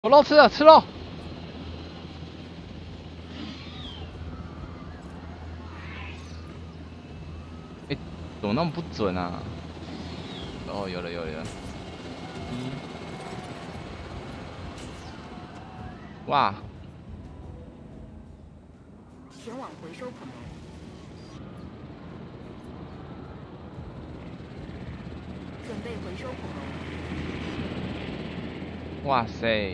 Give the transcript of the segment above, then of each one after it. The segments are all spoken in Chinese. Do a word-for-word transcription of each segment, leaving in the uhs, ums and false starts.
有肉吃了，吃肉。哎、欸，怎么那么不准啊？哦，有了有了有了。嗯，哇！ 前往回收恐龙。准备回收恐龙。 哇塞！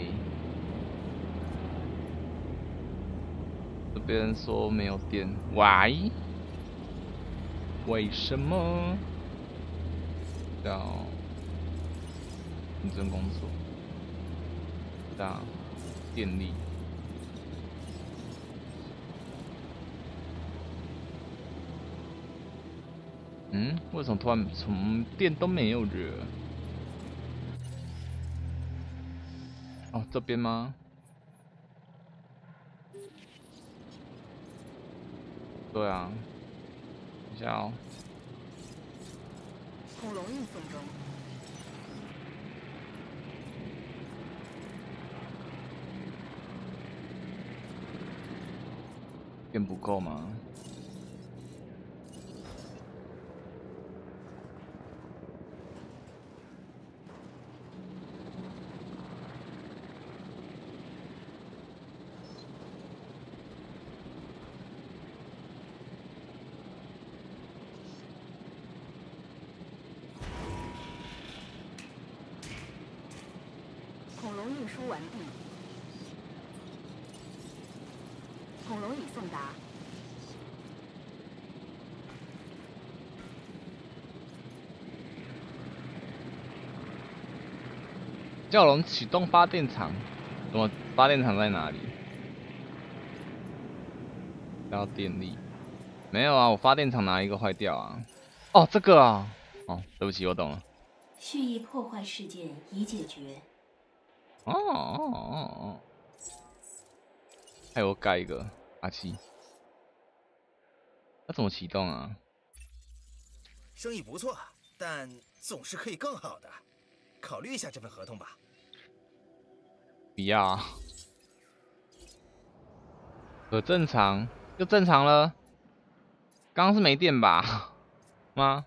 这边说没有电，喂？为什么？要认真工作。对啊，电力。嗯，为什么突然什么电都没有了？哦，这边吗？对啊，等一下哦。 恐龙运送中。 电不够吗？ 恐龙运输完毕。恐龙已送达。 叫龙启动发电厂。怎么发电厂在哪里？要电力？没有啊，我发电厂哪一个坏掉啊？哦，这个啊。哦，对不起，我懂了。 蓄意破坏事件已解决。 哦哦哦哦。还有盖一个阿七。那怎么启动啊？ 生意不错，但总是可以更好的。考虑一下这份合同吧。 不要啊。可正常就正常了。刚刚是没电吧？吗？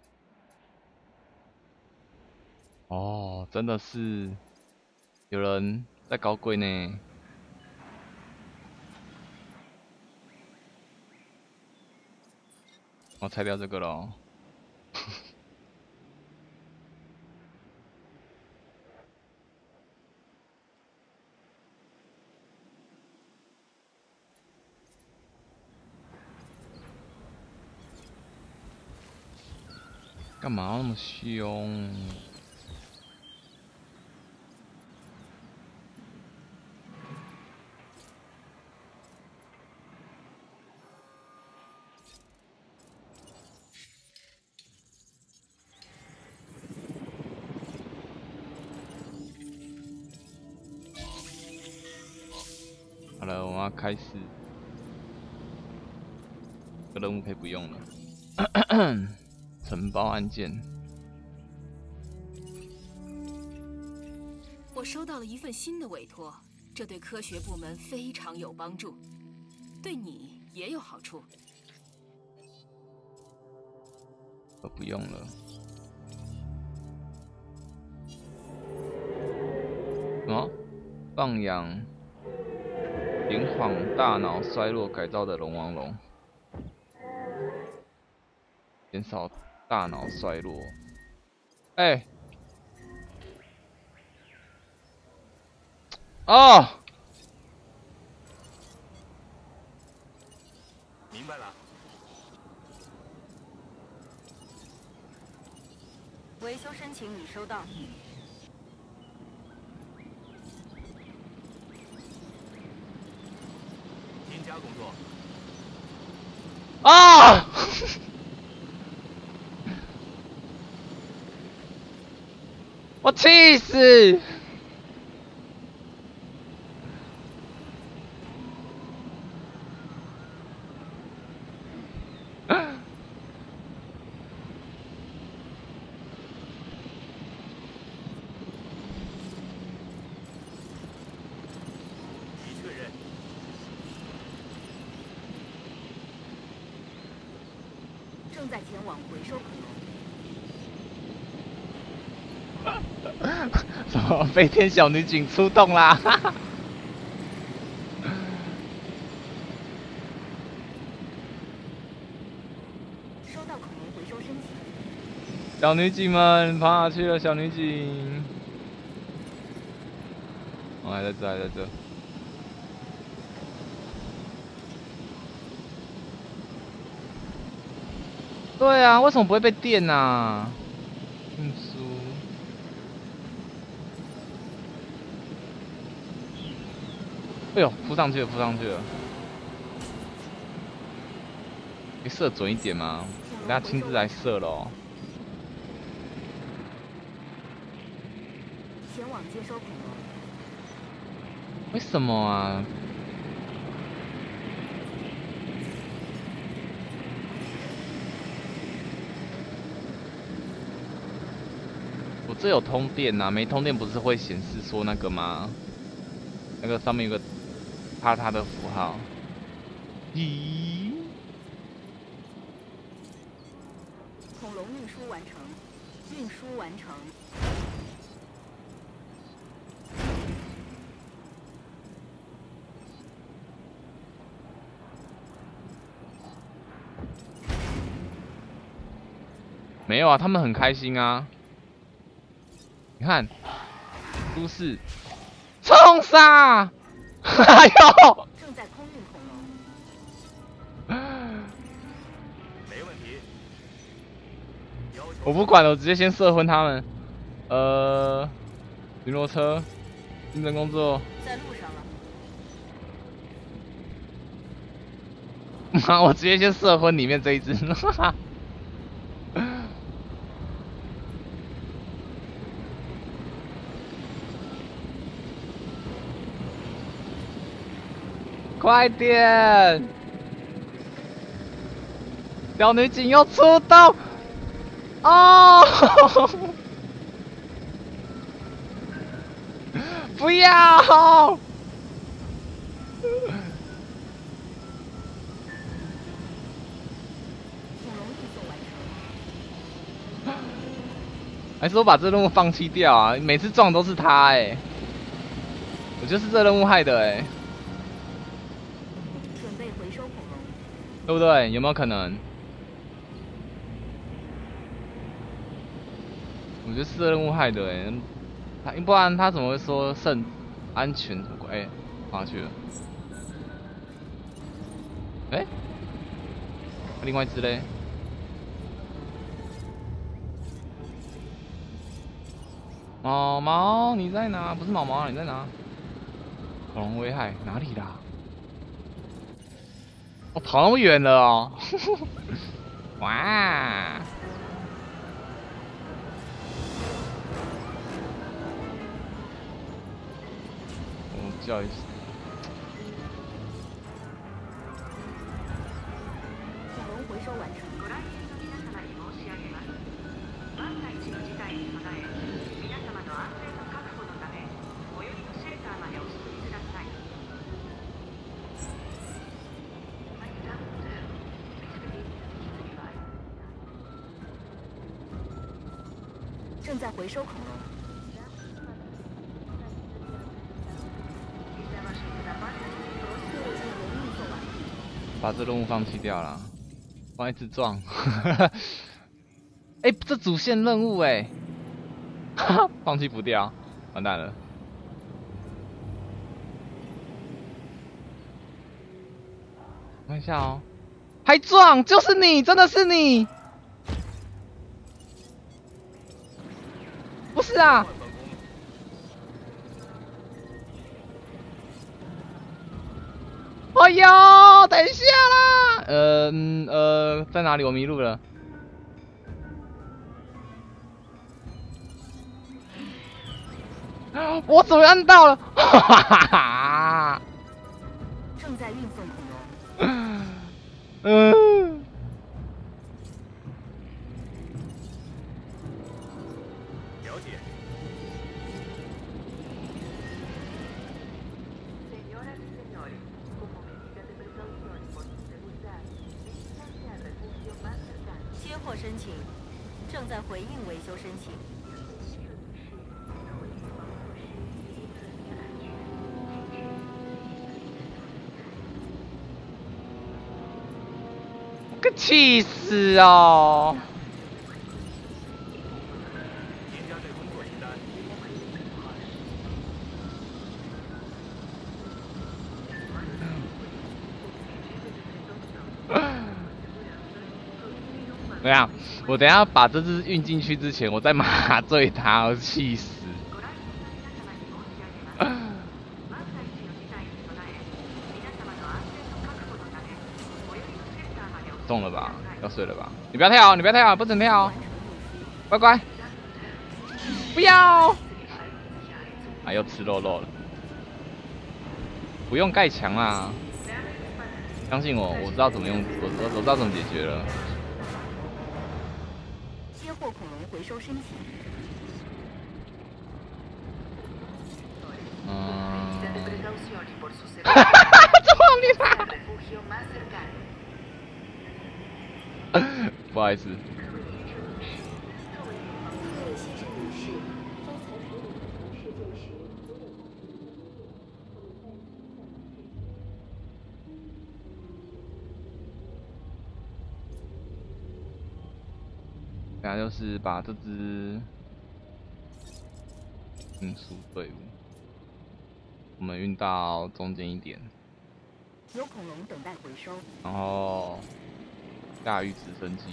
哦，真的是有人在搞鬼呢。我拆掉这个咯。干嘛那么凶？好了，我们要开始。这个任务可以不用了。承包案件。 我收到了一份新的委托，这对科学部门非常有帮助，对你也有好处。 我不用了。什么？放养延缓大脑衰弱改造的龙王龙，减少大脑衰弱。哎、欸，哦， 明白了。 维修申请已收到。 添加工作。 啊！我气死！ 正在前往回收恐龙。 什么飞天小女警出动啦？ 收到恐龙回收申请。 小女警们跑哪去了？小女警，哦，还在这，还在这。对啊，为什么不会被电啊？运输。哎呦，扑上去了，扑上去了。可以射准一点吗？人家亲自来射了哦。 前往接收恐龙。 为什么啊？我这有通电呐、啊，没通电不是会显示说那个吗？那个上面有个叉叉的符号。咦？ 恐龙运输完成，运输完成。 没有啊，他们很开心啊。你看，都市冲杀！哎呦！ 正在空运恐龙。 没问题。 我不管了，我直接先射昏他们。呃，巡逻车，认真工作。 在路上了。 妈，我直接先射昏里面这一只。快点！小女警要出动！哦！不要！ 恐龙运送完成。 还是我把这任务放弃掉啊？每次撞都是他哎、欸，我就是这任务害的哎、欸。 准备回收恐龙。 对不对？有没有可能？我觉得是这任务害的哎、欸，他不然他怎么会说肾安全什么鬼？哎、欸，跑哪去了？哎、欸，另外一只嘞？毛毛你在哪？不是毛毛啊，你在哪？恐龙危害哪里啦？我、哦、跑那么远了哦！哇！我叫一声。 恐龙回收完成。正在回收恐龙。 把这任务放弃掉了，帮一直撞。哎、欸，这主线任务哎、欸，放弃不掉，完蛋了。看一下哦，还撞，就是你，真的是你。不是啊！哎呦，等一下啦！呃嗯呃，在哪里？我迷路了。我怎么按到了？哈哈哈！ 正在运送恐龙。 嗯。 了解。 请，正在回应维修申请。 个气死哦！怎么样？我等一下把这只运进去之前，我再麻醉它，我气死！中了吧？要睡了吧？你不要跳，你不要跳，不准跳，乖乖，不要！啊，又吃肉肉了。不用盖墙啦，相信我，我知道怎么用，我我我知道怎么解决了。 接获恐龙回收申请。 嗯。哈哈哈！这么厉害！不好意思。等下就是把这支运输队伍，我们运到中间一点， 有恐龙等待回收， 然后驾驭直升机。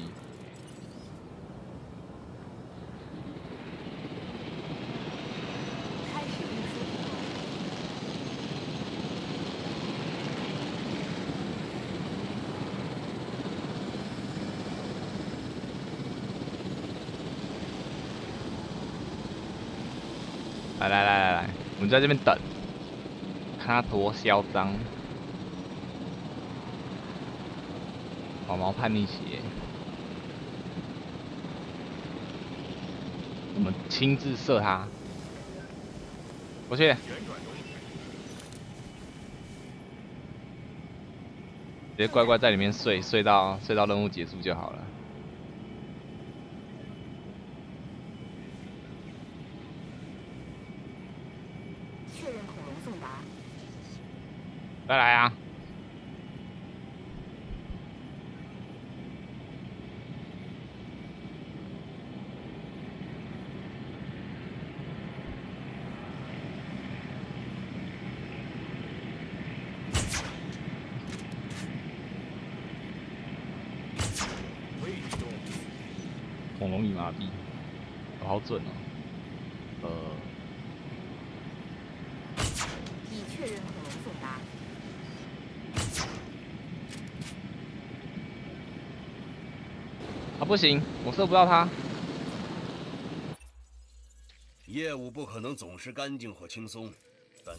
开始运输恐龙。 来来来来来，我们在这边等，看他多嚣张。毛毛叛逆鞋，我们亲自射他，过去，直接乖乖在里面睡，睡到睡到任务结束就好了。 确认恐龙送达。 再来啊！恐龙与麻痹，哦、好准哦。呃， 已确认恐龙送达。 啊不行，我射不到他。 业务不可能总是干净或轻松，但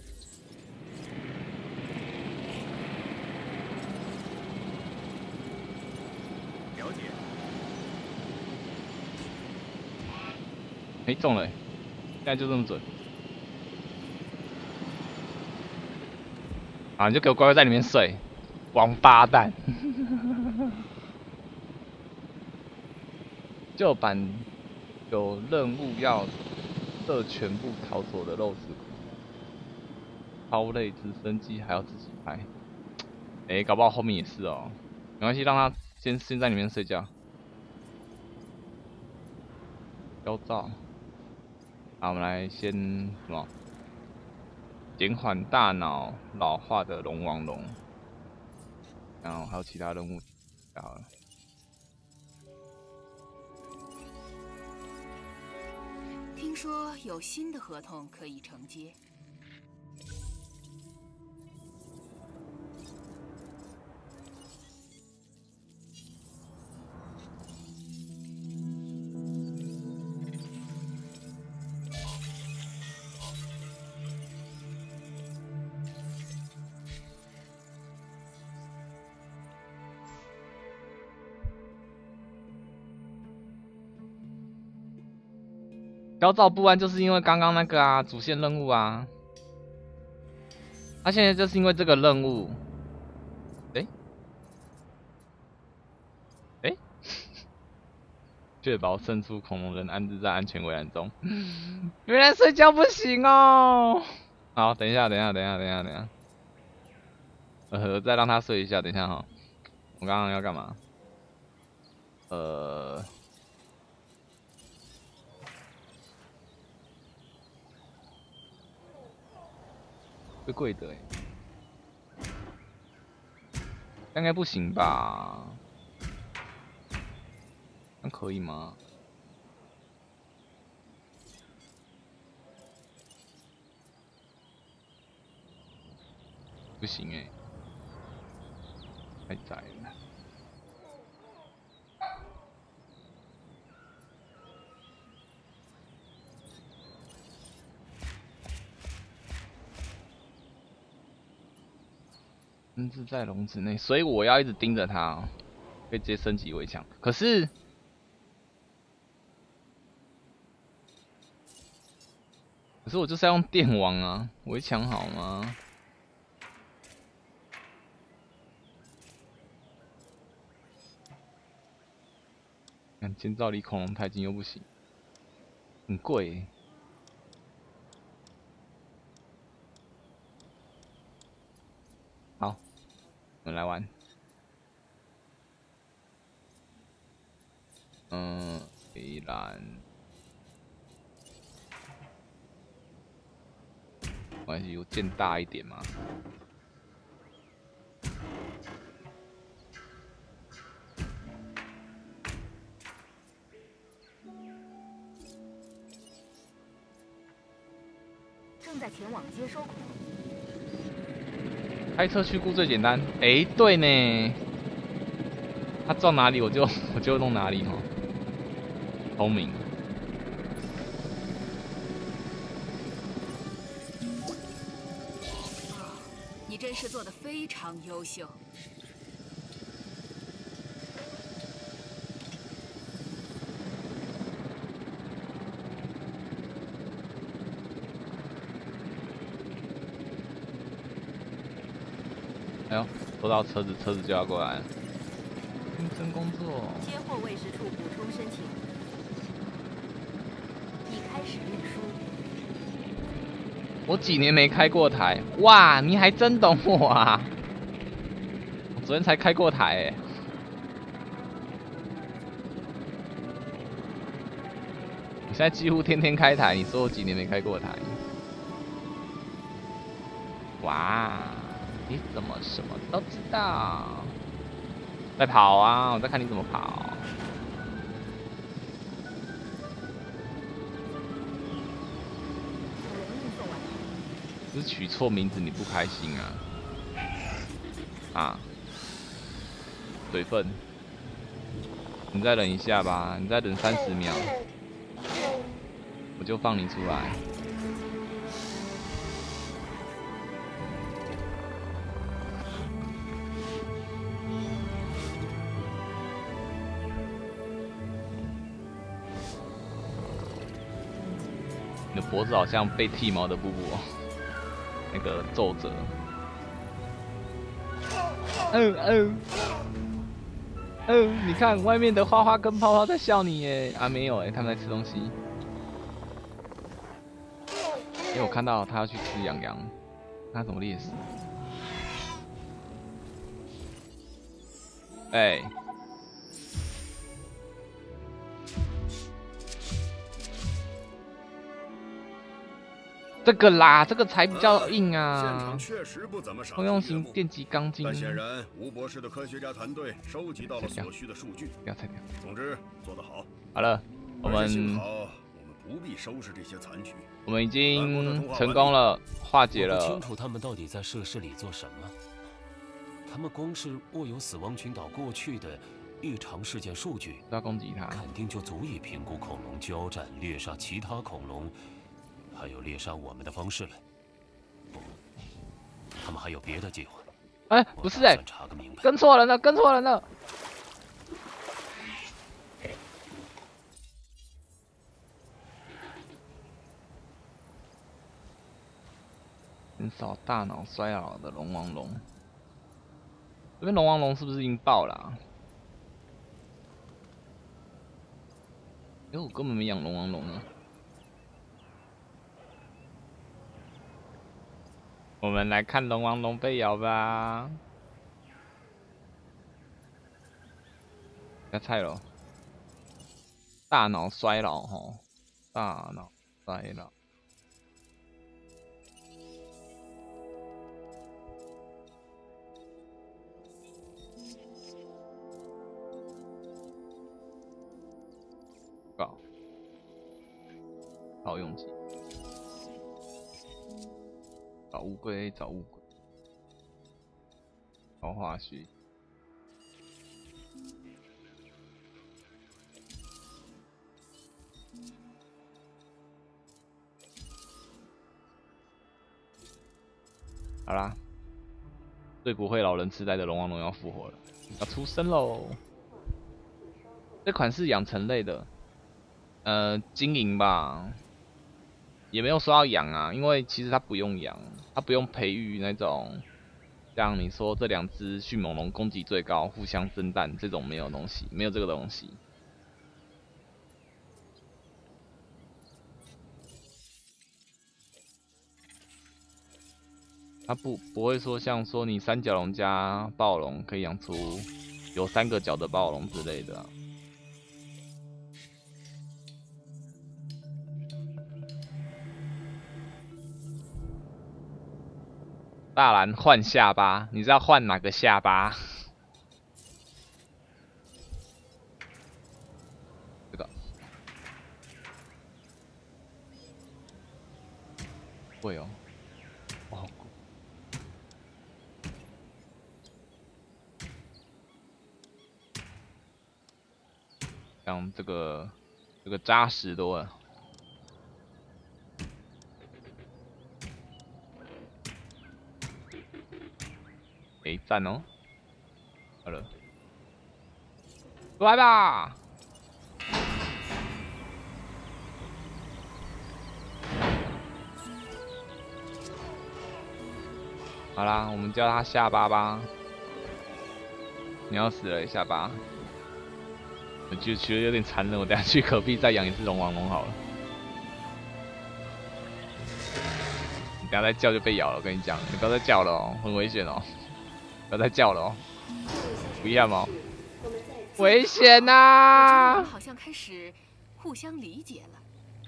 了解。 哎，中了！现在就这么准。啊，你就给我乖乖在里面睡，王八蛋！旧版有任务要射全部逃走的肉食库，超累，直升机还要自己拍。哎、欸，搞不好后面也是哦，没关系，让他先先在里面睡觉。焦躁。好，我们来先什么？减缓大脑老化的龙王龙，然后还有其他任务，好了。 听说有新的合同可以承接。 焦躁不安，就是因为刚刚那个啊，主线任务啊。他、啊、现在就是因为这个任务，哎、欸，哎、欸， 确保胜出恐龙人安置在安全围栏中。原来睡觉不行哦。好，等一下，等一下，等一下，等一下，等一下。呃，再让他睡一下，等一下哈。我刚刚要干嘛？呃，贵贵的哎，应该不行吧？那可以吗？不行哎，太窄了。安置在笼子内，所以我要一直盯着它、哦，可以直接升级围墙。可是，可是我就是要用电网啊，围墙好吗？看建造离恐龙太近又不行，很贵、欸。好，我们来玩。嗯，围栏，没关系，我建大一点嘛。 正在前往接收恐龙。 开车去顾最简单。哎、欸，对呢，他撞哪里我就我就弄哪里哈。聪明。 你真是做得非常优秀。 哎呦，收到车子，车子就要过来了。认真工作。 接货卫士处补充申请。已开始运输。 我几年没开过台，哇，你还真懂我啊！我昨天才开过台哎。你现在几乎天天开台，你说我几年没开过台？哇！你怎么什么都知道？在跑啊！我在看你怎么跑。只是取错名字你不开心啊？啊？水分，你再忍一下吧，你再忍三十秒，我就放你出来。你的脖子好像被剃毛的布布哦，那个皱褶。嗯嗯嗯，你看外面的花花跟泡泡在笑你耶！啊，没有哎，他们在吃东西。因为我看到他要去吃羊羊，他怎么猎食？哎、欸。这个啦，这个才比较硬啊！ 现场确实不怎么赏通用型电极钢筋。 但显然，吴博士的科学家团队收集到了所需的数据。 不要拆掉。 总之，做得好。 好了，我们幸好我们不必收拾这些残局。 我们已经成功了，化解了。 我不清楚他们到底在设施里做什么。他们光是握有死亡群岛过去的异常事件数据， 要攻击他， 肯定就足以评估恐龙交战、猎杀其他恐龙。还有猎杀我们的方式了。不，他们还有别的计划。 哎，不是哎、欸， 查个明白。 跟错人了，跟错人了。减少大脑衰老的龙王龙。这边龙王龙是不是已经爆了、啊？ 哎，我根本没养龙王龙啊。我们来看龙王龙被咬吧。要菜了，大脑衰老吼，大脑衰老。搞，好用机。找乌龟，找乌龟，找化学。好啦，最不会老人痴呆的龙王龙要复活了，要出生喽！这款是养成类的，呃，经营吧，也没有说要养啊，因为其实它不用养，它不用培育那种，像你说这两只迅猛龙攻击最高，互相生蛋这种没有东西，没有这个东西。它不不会说像说你三角龙加暴龙可以养出有三个角的暴龙之类的、啊。大蓝换下巴，你知道换哪个下巴？这个会哦，哦。像这个这个扎实多了。哎、欸，赞哦！好了，来吧！好啦，我们叫他下巴吧。你要死了，下巴。我就觉得有点残忍，我等下去隔壁再养一只龙王龙好了。你等下再叫就被咬了，我跟你讲，你不要再叫了哦，很危险哦。不要再叫了哦！不要吗？危险呐、啊！ 我们好像开始互相理解了。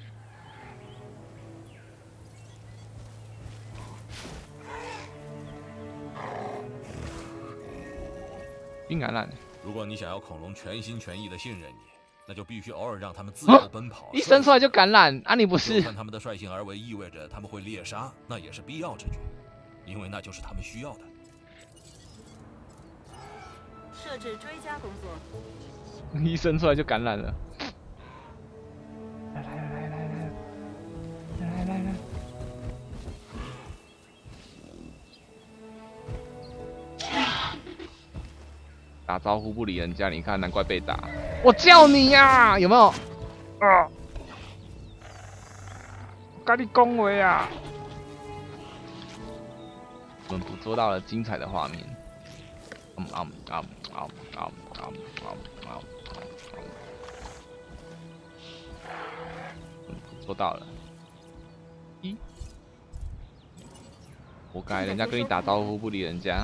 冰橄榄。 如果你想要恐龙全心全意的信任你，那就必须偶尔让他们自由奔跑。 一生出来就橄榄啊！你不是？ 就算他们的率性而为意味着他们会猎杀，那也是必要之举，因为那就是他们需要的。 设置追加工作。 一生出来就感染了。来来来来来来来来！打招呼不理人家，你看，难怪被打。我叫你呀、啊，有没有？啊！我跟你恭维啊！我们捕捉到了精彩的画面。嗯嗯嗯嗯嗯嗯嗯嗯嗯，做到了。一，活该，人家跟你打招呼不理人家。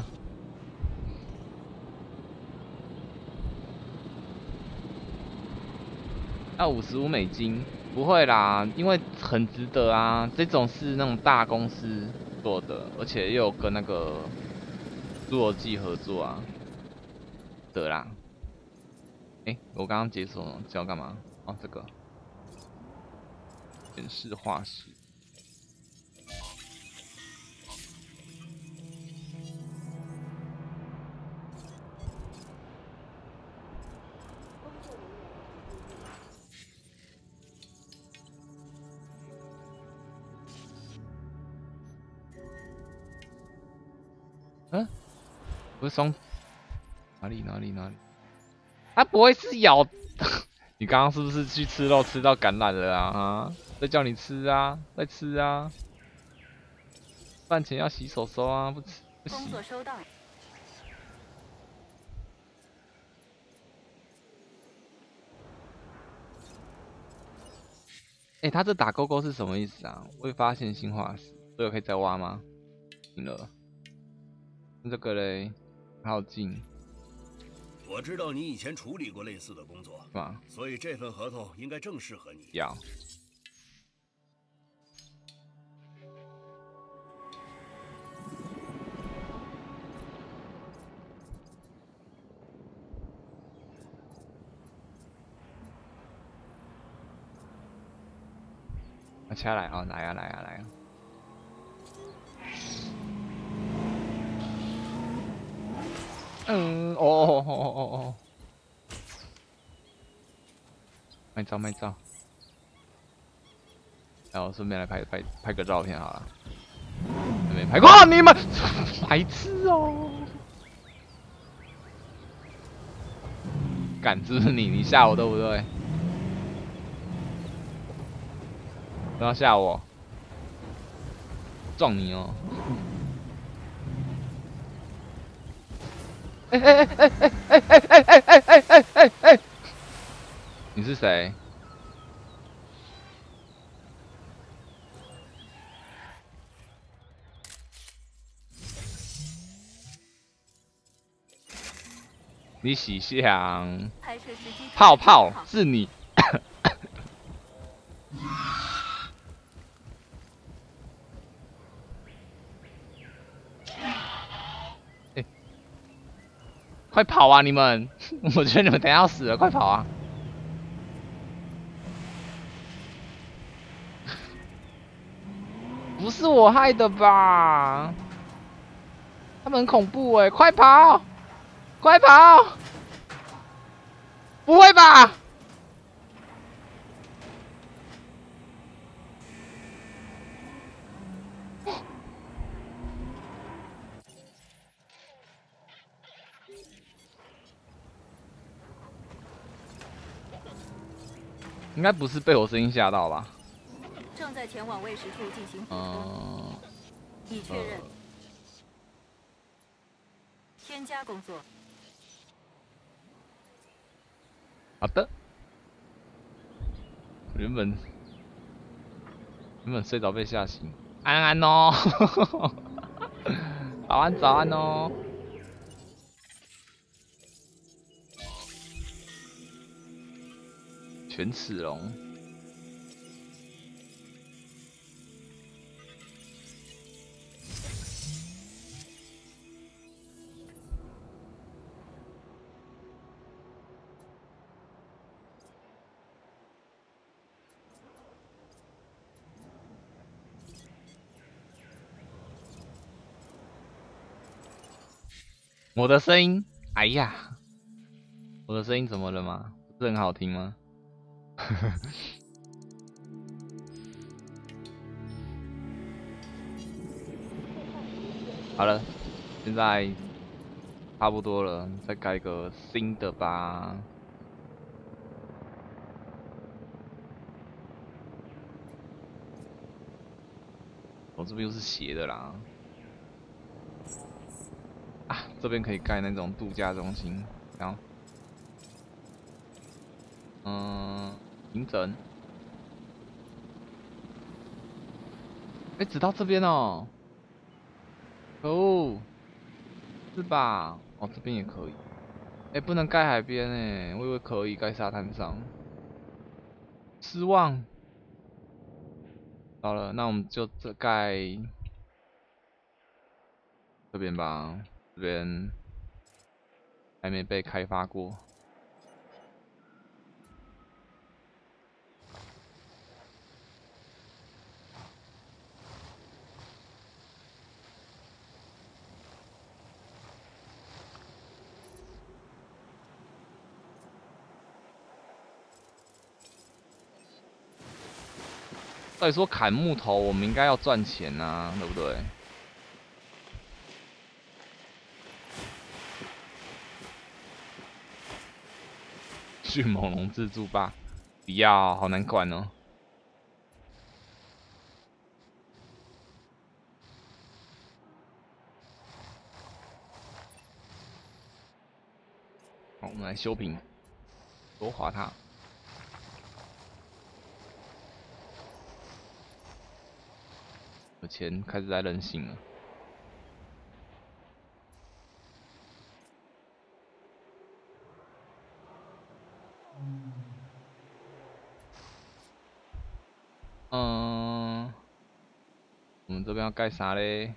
要五十五美金，不会啦，因为很值得啊。这种是那种大公司做的，而且又有跟那个侏罗纪合作啊。的啦，哎、欸，我刚刚解锁了，这要干嘛？哦，这个显示化石。嗯，不是双。哪里哪里哪里？他不会是咬？你刚刚是不是去吃肉吃到感染了啊？啊，在叫你吃啊，在吃啊。饭前要洗手手啊，不吃不洗。 工作收到。 哎、欸，他这打勾勾是什么意思啊？未发现新化石，所以我可以再挖吗？行了，这个嘞，靠近。 我知道你以前处理过类似的工作， 是吧？ 所以这份合同应该正适合你。 要。拿起来哦，来呀、啊、来呀、啊、来呀、啊！嗯，哦哦哦哦哦，卖照卖照，然后顺便来拍拍拍个照片好了。没拍过你们，白痴哦！敢是不是你？你吓我对不对？不要吓我，撞你哦！哎哎哎哎哎哎哎哎哎哎哎哎哎！你是谁？你喜想泡泡是你？欸、快跑啊你们！我觉得你们等一下要死了，快跑啊！不是我害的吧？他们很恐怖哎、欸！快跑！快跑！不会吧？应该不是被我声音吓到吧？ 正在前往喂食处进行补充， 嗯， 已确认。添加工作。 好的。原本原本睡着被吓醒，安安哦，早安早安哦。犬齿龙。我的声音，哎呀，我的声音怎么了吗？不是很好听吗？好了，现在差不多了，再改个新的吧。我、哦、这边又是斜的啦。啊，这边可以盖那种度假中心，然后，嗯，平整。哎、欸，只到这边哦。哦，是吧？哦，这边也可以。哎、欸，不能盖海边哎，我以为可以盖沙滩上。失望。好了，那我们就这盖这边吧，这边还没被开发过。照理说砍木头，我们应该要赚钱啊，对不对？迅猛龙自助吧，不要，好难管哦。好，我们来修平，多滑它。 有钱开始在任性了。嗯，我们这边要盖啥嘞？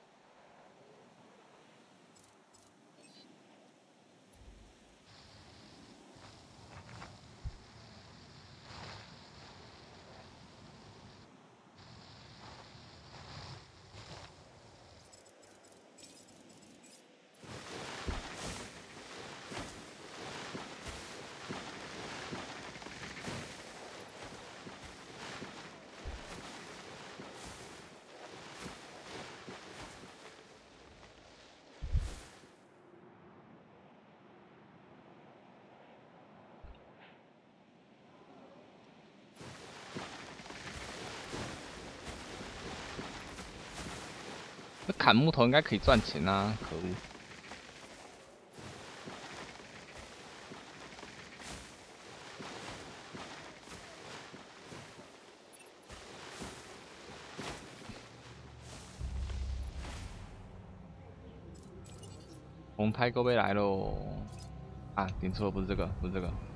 那砍木头应该可以赚钱啊！可恶。红太狗被来喽！啊，点错了，不是这个，不是这个。